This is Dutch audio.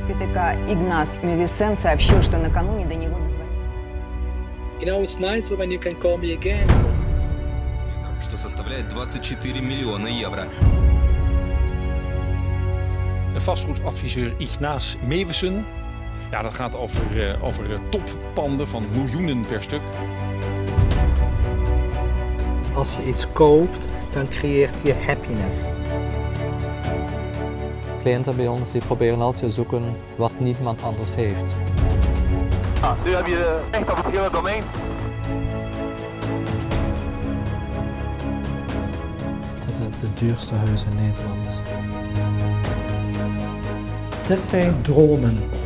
КТК Игнас Мевисен сообщил, что накануне до него дозвонили. You know, it's nice when you can call me again. Что составляет 24 миллиона евро. De vastgoedadviseur Ignaas Mewesen. Ja, dat gaat over toppanden van miljoenen per stuk. Als je iets koopt, dan creëert je happiness. Cliënten bij ons die proberen altijd te zoeken wat niemand anders heeft. Nu heb je echt op het hele domein. Het is het duurste huis in Nederland. Dit zijn dromen.